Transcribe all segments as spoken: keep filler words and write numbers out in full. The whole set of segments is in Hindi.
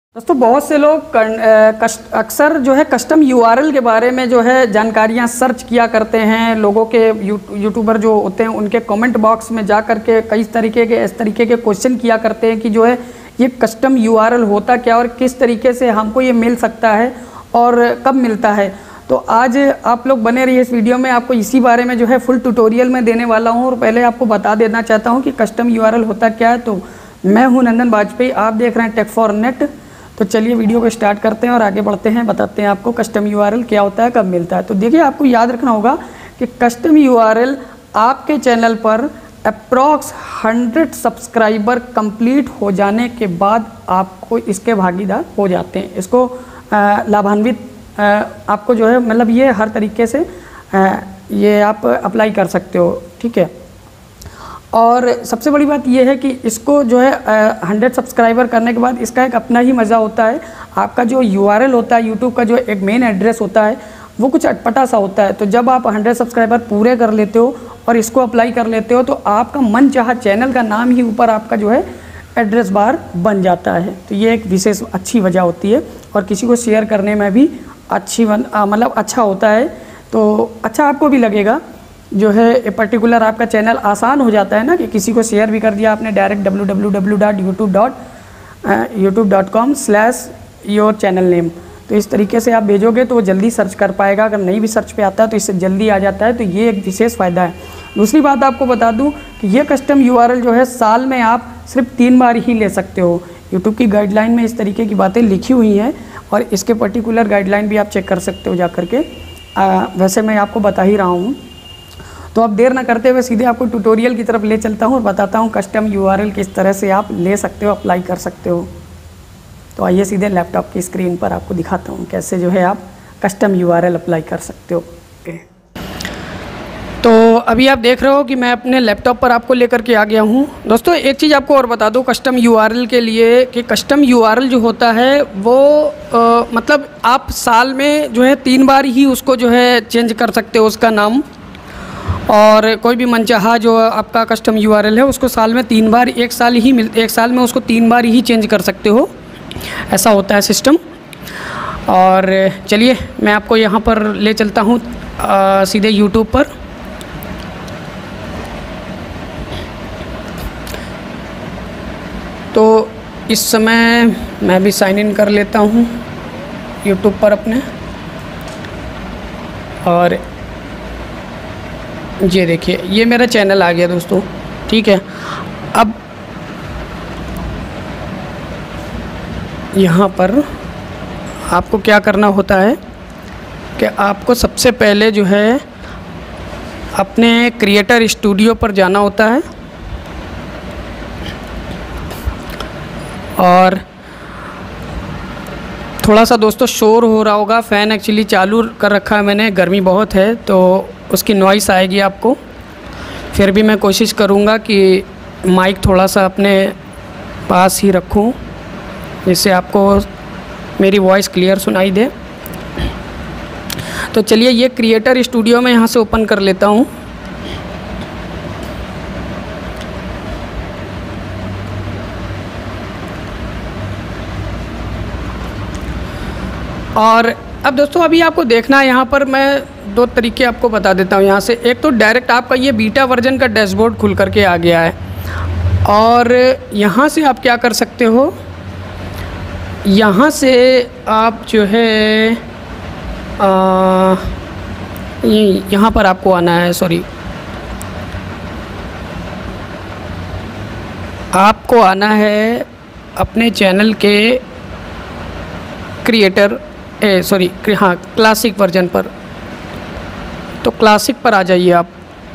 दोस्तों बहुत से लोग अक्सर जो है कस्टम यूआरएल के बारे में जो है जानकारियां सर्च किया करते हैं। लोगों के यूट्यूबर जो होते हैं उनके कमेंट बॉक्स में जा कर के कई तरीके के इस तरीके के क्वेश्चन किया करते हैं कि जो है ये कस्टम यूआरएल होता क्या और किस तरीके से हमको ये मिल सकता है और कब मिलता है। तो आज आप लोग बने रहिए इस वीडियो में, आपको इसी बारे में जो है फुल ट्यूटोरियल में देने वाला हूँ। और पहले आपको बता देना चाहता हूँ कि कस्टम यूआरएल होता क्या है। तो मैं हूँ नंदन वाजपेयी, आप देख रहे हैं टेक फॉर नेट। तो चलिए वीडियो को स्टार्ट करते हैं और आगे बढ़ते हैं, बताते हैं आपको कस्टम यूआरएल क्या होता है, कब मिलता है। तो देखिए, आपको याद रखना होगा कि कस्टम यूआरएल आपके चैनल पर अप्रॉक्स हंड्रेड सब्सक्राइबर कंप्लीट हो जाने के बाद आपको इसके भागीदार हो जाते हैं। इसको लाभान्वित आपको जो है मतलब ये हर तरीके से आ, ये आप अप्लाई कर सकते हो, ठीक है। और सबसे बड़ी बात यह है कि इसको जो है हंड्रेड सब्सक्राइबर करने के बाद इसका एक अपना ही मज़ा होता है। आपका जो यूआरएल होता है, यूट्यूब का जो एक मेन एड्रेस होता है, वो कुछ अटपटा सा होता है। तो जब आप हंड्रेड सब्सक्राइबर पूरे कर लेते हो और इसको अप्लाई कर लेते हो तो आपका मन चाहा चैनल का नाम ही ऊपर आपका जो है एड्रेस बार बन जाता है। तो ये एक विशेष अच्छी वजह होती है और किसी को शेयर करने में भी अच्छी मतलब अच्छा होता है। तो अच्छा आपको भी लगेगा जो है पर्टिकुलर आपका चैनल आसान हो जाता है ना, कि किसी को शेयर भी कर दिया आपने direct W W W dot YouTube dot YouTube dot com slash your channel name. तो इस तरीके से आप भेजोगे तो वो जल्दी सर्च कर पाएगा। अगर नहीं भी सर्च पे आता है तो इससे जल्दी आ जाता है। तो ये एक विशेष फ़ायदा है। दूसरी बात आपको बता दूं कि ये कस्टम यूआरएल जो है साल में आप सिर्फ तीन बार ही ले सकते हो। यूट्यूब की गाइडलाइन में इस तरीके की बातें लिखी हुई हैं और इसके पर्टिकुलर गाइडलाइन भी आप चेक कर सकते हो जा कर के। आ, वैसे मैं आपको बता ही रहा हूँ। तो अब देर ना करते हुए सीधे आपको ट्यूटोरियल की तरफ ले चलता हूँ और बताता हूँ कस्टम यूआरएल किस तरह से आप ले सकते हो, अप्लाई कर सकते हो। तो आइए सीधे लैपटॉप की स्क्रीन पर आपको दिखाता हूँ कैसे जो है आप कस्टम यूआरएल अप्लाई कर सकते हो। तो अभी आप देख रहे हो कि मैं अपने लैपटॉप पर आपको लेकर के आ गया हूँ। दोस्तों एक चीज़ आपको और बता दूँ कस्टम यूआरएल के लिए कि कस्टम यूआरएल जो होता है वो आ, मतलब आप साल में जो है तीन बार ही उसको जो है चेंज कर सकते हो उसका नाम। और कोई भी मनचाहा जो आपका कस्टम यूआरएल है उसको साल में तीन बार एक साल ही मिल एक साल में उसको तीन बार ही चेंज कर सकते हो, ऐसा होता है सिस्टम। और चलिए मैं आपको यहाँ पर ले चलता हूँ सीधे यूट्यूब पर। तो इस समय मैं भी साइन इन कर लेता हूँ यूट्यूब पर अपने। और ये देखिए ये मेरा चैनल आ गया दोस्तों, ठीक है। अब यहाँ पर आपको क्या करना होता है कि आपको सबसे पहले जो है अपने क्रिएटर स्टूडियो पर जाना होता है। और थोड़ा सा दोस्तों शोर हो रहा होगा, फ़ैन एक्चुअली चालू कर रखा है मैंने, गर्मी बहुत है तो उसकी नॉइस आएगी आपको। फिर भी मैं कोशिश करूँगा कि माइक थोड़ा सा अपने पास ही रखूँ जिससे आपको मेरी वॉइस क्लियर सुनाई दे। तो चलिए ये क्रिएटर स्टूडियो में यहाँ से ओपन कर लेता हूँ। और अब दोस्तों अभी आपको देखना है, यहाँ पर मैं दो तरीके आपको बता देता हूँ यहाँ से। एक तो डायरेक्ट आपका ये बीटा वर्जन का डैशबोर्ड खुल करके आ गया है। और यहाँ से आप क्या कर सकते हो, यहाँ से आप जो है आ, ये यहाँ पर आपको आना है, सॉरी आपको आना है अपने चैनल के क्रिएटर ए सॉरी हाँ क्लासिक वर्जन पर। तो क्लासिक पर आ जाइए आप।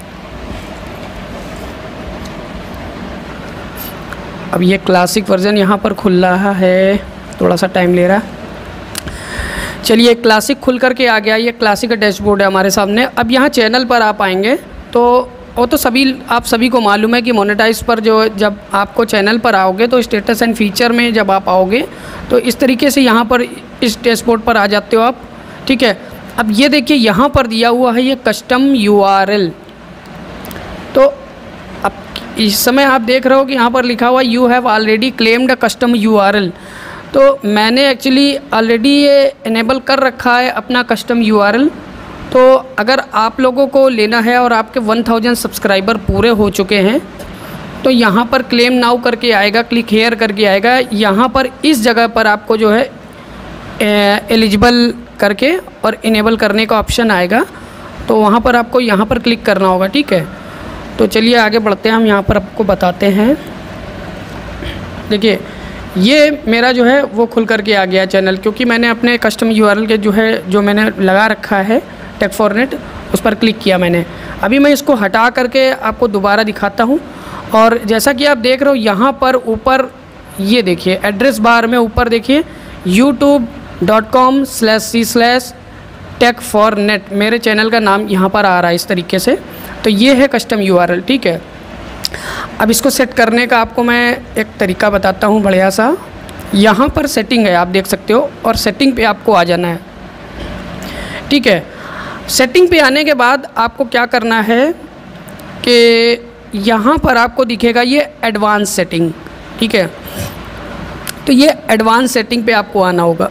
अब ये क्लासिक वर्जन यहाँ पर खुल रहा है, थोड़ा सा टाइम ले रहा है। चलिए क्लासिक खुल करके आ गया। ये क्लासिक का डैशबोर्ड है हमारे सामने। अब यहाँ चैनल पर आप आएंगे तो वो तो सभी आप सभी को मालूम है कि मोनेटाइज पर जो जब आपको चैनल पर आओगे तो स्टेटस एंड फीचर में जब आप आओगे तो इस तरीके से यहाँ पर इस डैशबोर्ड पर आ जाते हो आप, ठीक है। अब ये देखिए यहाँ पर दिया हुआ है ये कस्टम यूआरएल। तो अब इस समय आप देख रहे हो कि यहाँ पर लिखा हुआ you have already claimed a custom URL. तो मैंने एक्चुअली ऑलरेडी ये इनेबल कर रखा है अपना कस्टम यूआरएल। तो अगर आप लोगों को लेना है और आपके वन थाउजेंड सब्सक्राइबर पूरे हो चुके हैं तो यहाँ पर क्लेम नाउ करके आएगा, क्लिक हेयर करके आएगा। यहाँ पर इस जगह पर आपको जो है एलिजिबल करके और इनेबल करने का ऑप्शन आएगा, तो वहाँ पर आपको यहाँ पर क्लिक करना होगा। ठीक है, तो चलिए आगे बढ़ते हैं, हम यहाँ पर आपको बताते हैं। देखिए ये मेरा जो है वो खुल करके आ गया चैनल, क्योंकि मैंने अपने कस्टम यूआरएल के जो है जो मैंने लगा रखा है टेक फॉर नेट, उस पर क्लिक किया मैंने। अभी मैं इसको हटा करके आपको दोबारा दिखाता हूँ। और जैसा कि आप देख रहे हो यहाँ पर ऊपर ये देखिए एड्रेस बार में ऊपर देखिए YouTube dot com slash C slash tech for net मेरे चैनल का नाम यहाँ पर आ रहा है इस तरीके से। तो ये है कस्टम यूआरएल। ठीक है, अब इसको सेट करने का आपको मैं एक तरीका बताता हूँ बढ़िया सा। यहाँ पर सेटिंग है, आप देख सकते हो, और सेटिंग पे आपको आ जाना है। ठीक है, सेटिंग पे आने के बाद आपको क्या करना है कि यहाँ पर आपको दिखेगा ये एडवांस सेटिंग। ठीक है, तो ये एडवांस सेटिंग पे आपको आना होगा।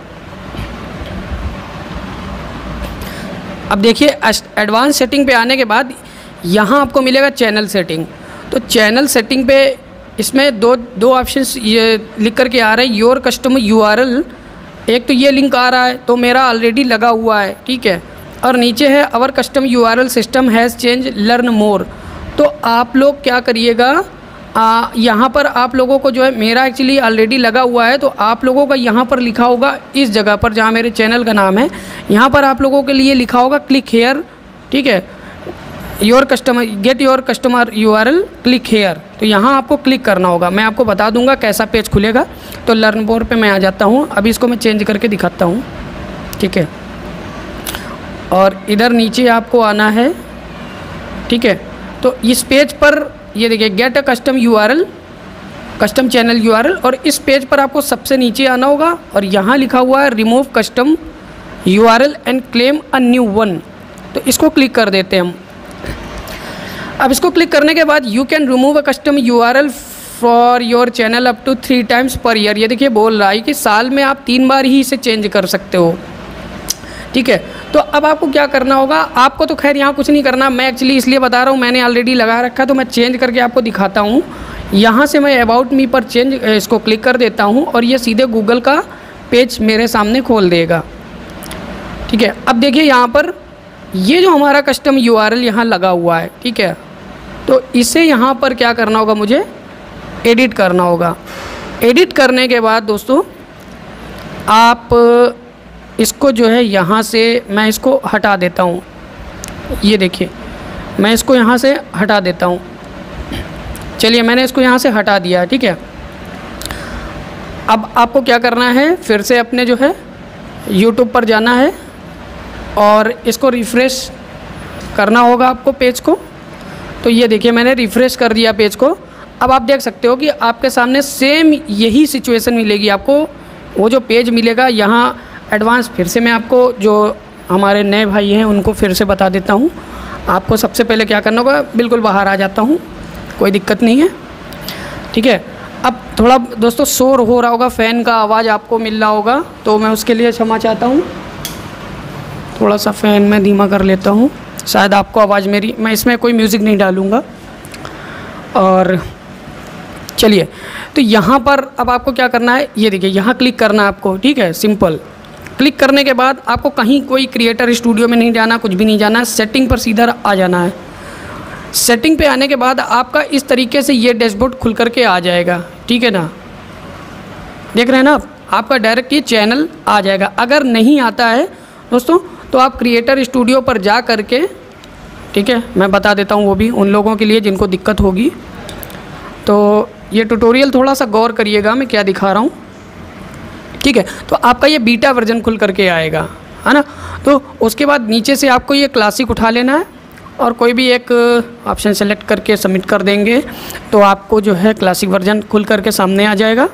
अब देखिए एडवांस सेटिंग पे आने के बाद यहाँ आपको मिलेगा चैनल सेटिंग। तो चैनल सेटिंग पे इसमें दो दो ऑप्शंस ये लिख करके आ रहा है, योर कस्टमर यूआरएल। एक तो ये लिंक आ रहा है, तो मेरा ऑलरेडी लगा हुआ है। ठीक है, और नीचे है our custom URL system has change learn more. तो आप लोग क्या करिएगा, यहाँ पर आप लोगों को जो है मेरा एक्चुअली ऑलरेडी लगा हुआ है, तो आप लोगों का यहाँ पर लिखा होगा इस जगह पर जहाँ मेरे चैनल का नाम है, यहाँ पर आप लोगों के लिए लिखा होगा क्लिक हेयर। ठीक है, your customer get your customer URL click here, तो यहाँ आपको क्लिक करना होगा। मैं आपको बता दूंगा कैसा पेज खुलेगा। तो लर्न मोर पे मैं आ जाता हूँ। अभी इसको मैं चेंज करके दिखाता हूँ। ठीक है, और इधर नीचे आपको आना है। ठीक है, तो इस पेज पर ये देखिए get a custom URL, custom channel URL, और इस पेज पर आपको सबसे नीचे आना होगा और यहाँ लिखा हुआ है remove custom URL and claim a new one. तो इसको क्लिक कर देते हैं हम। अब इसको क्लिक करने के बाद you can remove a custom URL for your channel up to three times per year. ये देखिए बोल रहा है कि साल में आप तीन बार ही इसे चेंज कर सकते हो। ठीक है, तो अब आपको क्या करना होगा, आपको तो खैर यहाँ कुछ नहीं करना, मैं एक्चुअली इसलिए बता रहा हूँ, मैंने ऑलरेडी लगा रखा है, तो मैं चेंज करके आपको दिखाता हूँ। यहाँ से मैं अबाउट मी पर चेंज इसको क्लिक कर देता हूँ और ये सीधे गूगल का पेज मेरे सामने खोल देगा। ठीक है, अब देखिए यहाँ पर ये जो हमारा कस्टम यूआरएल यहाँ लगा हुआ है। ठीक है, तो इसे यहाँ पर क्या करना होगा, मुझे एडिट करना होगा। एडिट करने के बाद दोस्तों आप इसको जो है यहाँ से मैं इसको हटा देता हूँ। ये देखिए मैं इसको यहाँ से हटा देता हूँ। चलिए मैंने इसको यहाँ से हटा दिया। ठीक है, अब आपको क्या करना है, फिर से अपने जो है यूट्यूब पर जाना है और इसको रिफ़्रेश करना होगा आपको पेज को। तो ये देखिए मैंने रिफ़्रेश कर दिया पेज को। अब आप देख सकते हो कि आपके सामने सेम यही सिचुएशन मिलेगी आपको। वो जो पेज मिलेगा यहाँ एडवांस, फिर से मैं आपको जो हमारे नए भाई हैं उनको फिर से बता देता हूँ। आपको सबसे पहले क्या करना होगा, बिल्कुल बाहर आ जाता हूँ, कोई दिक्कत नहीं है। ठीक है, अब थोड़ा दोस्तों शोर हो रहा होगा, फ़ैन का आवाज़ आपको मिल रहा होगा, तो मैं उसके लिए क्षमा चाहता हूँ। थोड़ा सा फ़ैन मैं धीमा कर लेता हूँ, शायद आपको आवाज़ मेरी, मैं इसमें कोई म्यूज़िक नहीं डालूँगा। और चलिए, तो यहाँ पर अब आपको क्या करना है, ये देखिए यहाँ क्लिक करना है आपको। ठीक है, सिंपल क्लिक करने के बाद आपको कहीं कोई क्रिएटर स्टूडियो में नहीं जाना, कुछ भी नहीं जाना, सेटिंग पर सीधा आ जाना है। सेटिंग पे आने के बाद आपका इस तरीके से ये डैशबोर्ड खुल करके आ जाएगा। ठीक है ना, देख रहे हैं ना आप, आपका डायरेक्ट ये चैनल आ जाएगा। अगर नहीं आता है दोस्तों तो आप क्रिएटर स्टूडियो पर जा करके, ठीक है मैं बता देता हूँ वो भी उन लोगों के लिए जिनको दिक्कत होगी। तो ये ट्यूटोरियल थोड़ा सा गौर करिएगा मैं क्या दिखा रहा हूँ। ठीक है, तो आपका ये बीटा वर्जन खुल करके आएगा, है ना। तो उसके बाद नीचे से आपको ये क्लासिक उठा लेना है और कोई भी एक ऑप्शन सेलेक्ट करके सबमिट कर देंगे तो आपको जो है क्लासिक वर्जन खुल करके सामने आ जाएगा।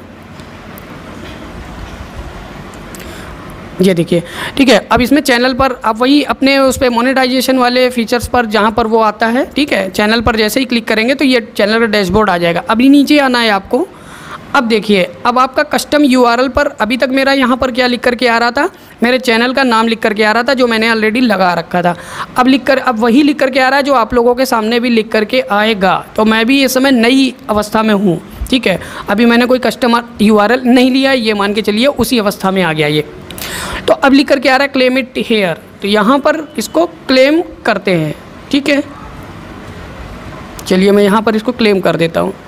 ये देखिए, ठीक है। अब इसमें चैनल पर आप वही अपने उस पर मोनेटाइजेशन वाले फीचर्स पर जहाँ पर वो आता है, ठीक है, चैनल पर जैसे ही क्लिक करेंगे तो ये चैनल का डैशबोर्ड आ जाएगा। अभी नीचे आना है आपको। अब देखिए, अब आपका कस्टम यूआरएल पर अभी तक मेरा यहाँ पर क्या लिख कर के आ रहा था, मेरे चैनल का नाम लिख कर के आ रहा था जो मैंने ऑलरेडी लगा रखा था। अब लिख कर अब वही लिख कर के आ रहा है जो आप लोगों के सामने भी लिख कर के आएगा। तो मैं भी इस समय नई अवस्था में हूँ, ठीक है। अभी मैंने कोई कस्टमर यूआरएल नहीं लिया, ये मान के चलिए उसी अवस्था में आ गया ये। तो अब लिख कर के आ रहा है क्लेम इट हेयर, तो यहाँ पर इसको क्लेम करते हैं, ठीक है। चलिए मैं यहाँ पर इसको क्लेम कर देता हूँ।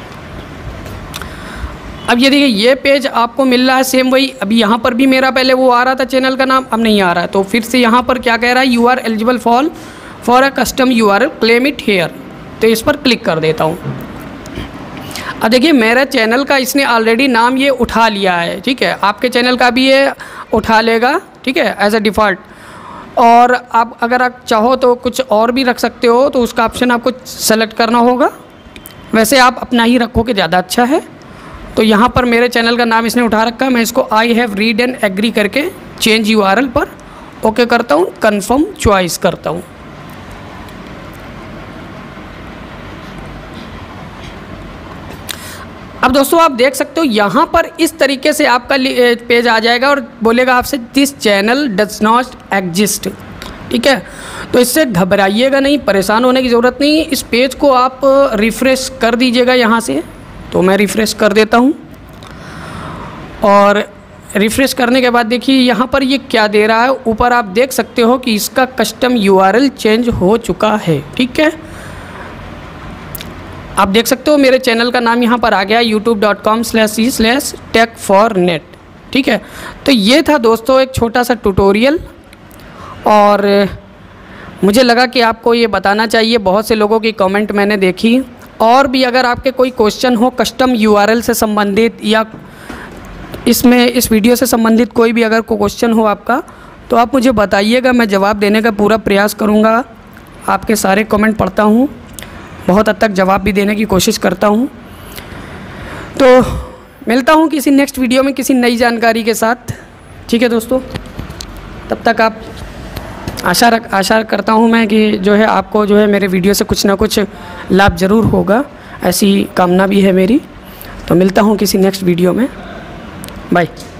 अब ये देखिए, ये पेज आपको मिल रहा है सेम वही। अभी यहाँ पर भी मेरा पहले वो आ रहा था चैनल का नाम, अब नहीं आ रहा है। तो फिर से यहाँ पर क्या कह रहा है, you are eligible for for a custom U R L, claim it here. तो इस पर क्लिक कर देता हूँ। अब देखिए, मेरा चैनल का इसने ऑलरेडी नाम ये उठा लिया है, ठीक है। आपके चैनल का भी ये उठा लेगा, ठीक है, एज अ डिफ़ॉल्ट। और आप अगर आप चाहो तो कुछ और भी रख सकते हो, तो उसका ऑप्शन आपको सेलेक्ट करना होगा। वैसे आप अपना ही रखोगे ज़्यादा अच्छा है। तो यहाँ पर मेरे चैनल का नाम इसने उठा रखा है, मैं इसको I have read and agree करके चेंज यूआरएल पर ओके करता हूँ, कंफर्म चॉइस करता हूँ। अब दोस्तों आप देख सकते हो यहाँ पर इस तरीके से आपका पेज आ जाएगा और बोलेगा आपसे this channel does not exist, ठीक है। तो इससे घबराइएगा नहीं, परेशान होने की ज़रूरत नहीं। इस पेज को आप रिफ़्रेश कर दीजिएगा यहाँ से। तो मैं रिफ़्रेश कर देता हूँ और रिफ़्रेश करने के बाद देखिए यहाँ पर ये क्या दे रहा है। ऊपर आप देख सकते हो कि इसका कस्टम यूआरएल चेंज हो चुका है, ठीक है। आप देख सकते हो मेरे चैनल का नाम यहाँ पर आ गया, YouTube dot com slash C slash tech for net, ठीक है। तो ये था दोस्तों एक छोटा सा ट्यूटोरियल, और मुझे लगा कि आपको ये बताना चाहिए। बहुत से लोगों की कमेंट मैंने देखी। और भी अगर आपके कोई क्वेश्चन हो कस्टम यूआरएल से संबंधित या इसमें इस वीडियो से संबंधित कोई भी अगर कोई क्वेश्चन हो आपका, तो आप मुझे बताइएगा, मैं जवाब देने का पूरा प्रयास करूँगा। आपके सारे कमेंट पढ़ता हूँ, बहुत हद तक जवाब भी देने की कोशिश करता हूँ। तो मिलता हूँ किसी नेक्स्ट वीडियो में किसी नई जानकारी के साथ, ठीक है दोस्तों। तब तक आप आशा रख आशा करता हूँ मैं कि जो है आपको जो है मेरे वीडियो से कुछ ना कुछ लाभ ज़रूर होगा, ऐसी कामना भी है मेरी। तो मिलता हूँ किसी नेक्स्ट वीडियो में, बाय।